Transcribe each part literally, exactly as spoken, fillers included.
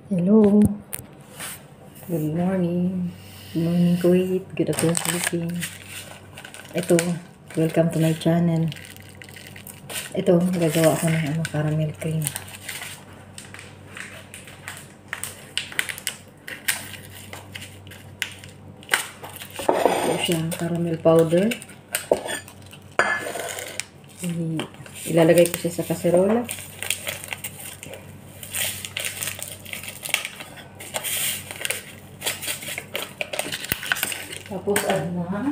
Hello. Good morning. Good morning Kuwait. Good afternoon Philippines. Ito, welcome to my channel. Ito, gagawa ako ng ano, caramel cream. Ito siya, caramel powder. I ilalagay ko siya sa kaserola. Tapos ano na,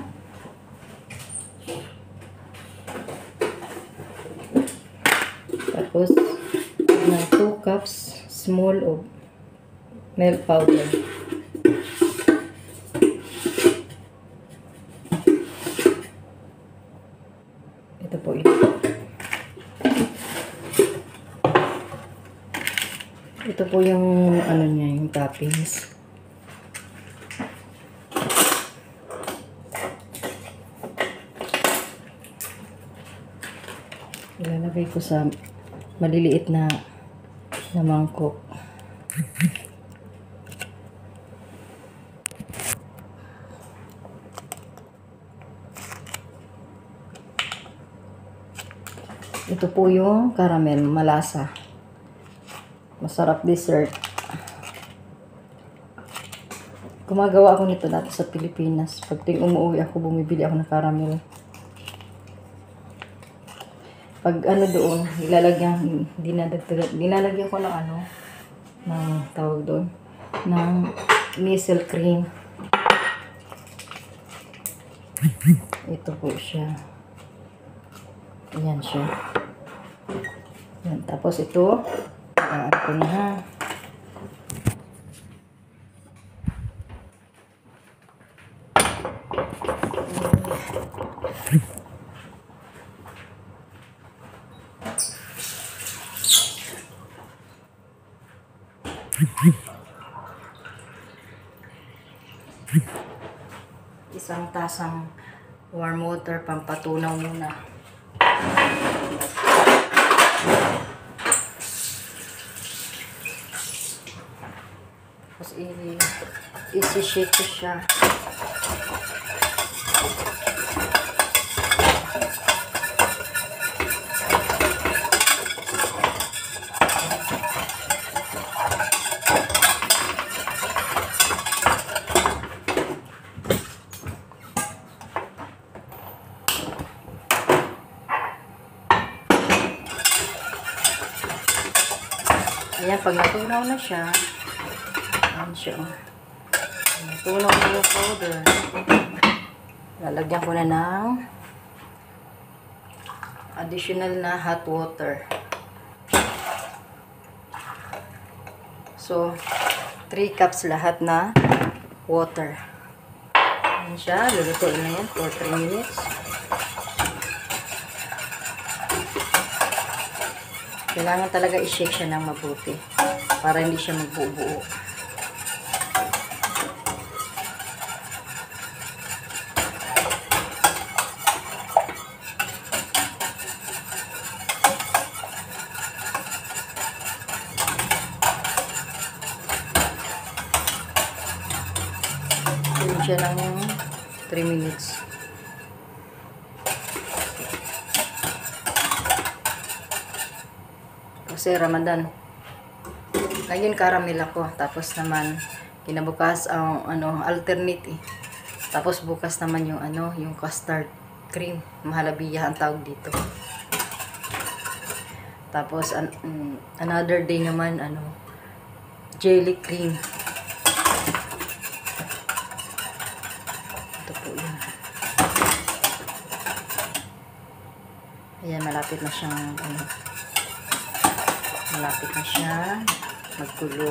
tapos na two cups small of milk powder. Ito po yun. Ito po yung ano niya, yung toppings. Ilalagay ko sa maliliit na, na mangkok. Ito po yung caramel, malasa. Masarap dessert. Gumagawa ako nito dati sa Pilipinas. Pag ting umuwi ako, bumibili ako ng caramel. Pag ano doon, ilalagyan, dinadagdagan, dinalagyan ko ng ano, ng tawag doon, ng missile cream. Ito po siya. Ayan siya. Ayan. Tapos ito, ayan ko na ha. Isang tasang warm water, pampatunaw muna. Tapos i-shake ko siya. Ayan, pag natunaw na siya, ayan siya. Natunaw na yung powder. Lalagyan ko na ng additional na hot water. So, three cups lahat na water. Ayan siya, lulutuin na yan for three minutes. Kailangan talaga i-shake siya ng mabuti para hindi siya magbuo-buo. Yun siya ng three minutes. Kasi Ramadan. Ngayon caramel ako. Tapos naman kinabukas ang uh, ano alternate eh. Tapos bukas naman yung ano, yung custard cream, mahalabiya ang tawag dito. Tapos an um, another day naman ano, jelly cream. Ito po yun. Ayan, malapit na siyang ano, malapit na siya magkulo.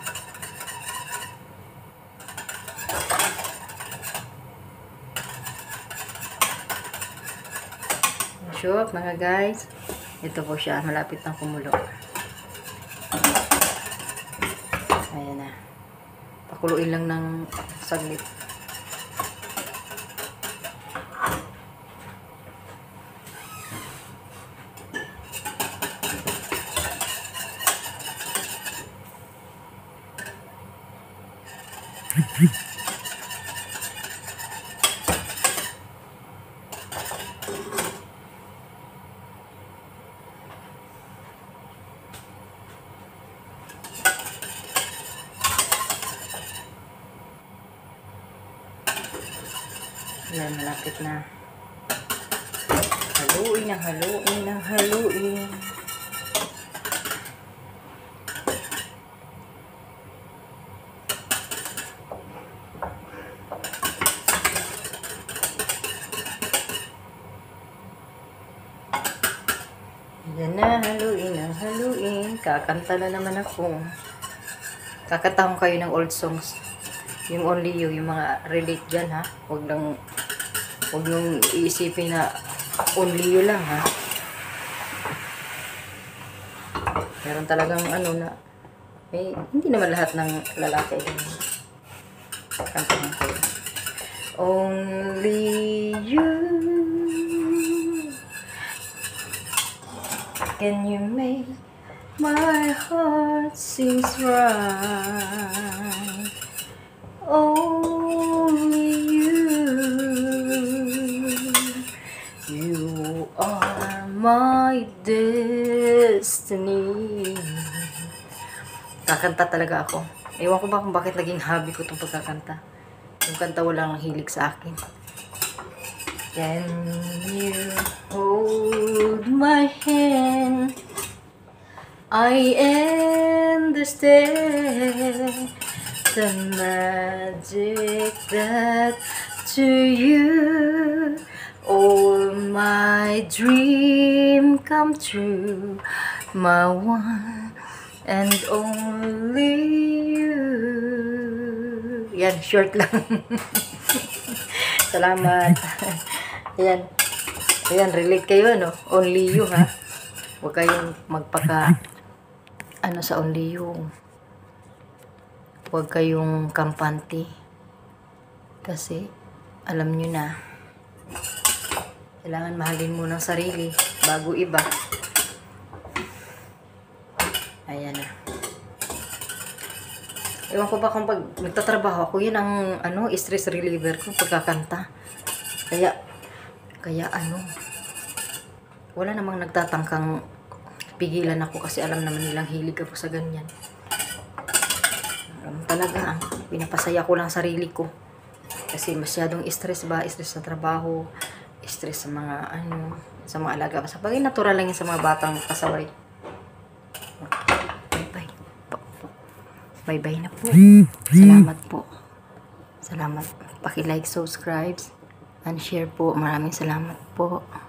So, mga guys, ito po siya, malapit na kumulo. Ayan na. Pakuluin lang ng saglit. Yan, malapit na. Haluin ng haluin ng haluin. Yan na, haluin ng haluin. Kakanta na naman ako. Kakanta ko kayo ng old songs. Yung Only You, yung mga relate dyan, ha? Huwag lang, huwag nung iisipin na Only You lang, ha? Meron talagang ano na, may, hindi naman lahat ng lalaki. Kanta ko kayo. Only you can you make my heart sings right. Only you, you are my destiny. Kakanta talaga ako. Ewan ko ba kung bakit naging hobby ko itong pagkakanta. Yung kanta walang hilig sa akin. Can you hold my hand? I understand the magic that to you, all my dream come true, my one and only you. Yan, short lang. Salamat. Yan. Ayan, relate kayo, no? Only you, ha? Huwag kayong magpaka ano sa only you. Huwag kayong kampante. Kasi, alam nyo na, kailangan mahalin mo ng sarili bago iba. Ayan na. Ewan ko ba kung pag nagtatrabaho ako, yun ang ano, stress reliever ko, pagkakanta. Kaya, kaya ano, wala namang nagtatangkang pigilan ako kasi alam naman nilang hilig ako sa ganyan. Um, talaga, pinapasaya ko lang sarili ko. Kasi masyadong stress ba, stress sa trabaho, stress sa mga ano, sa mga alaga. Sa bagay, natural lang yan sa mga batang kasaway. Bye-bye. Bye-bye na po. Salamat po. Salamat. Paki-like, subscribe, and share po. Maraming salamat po.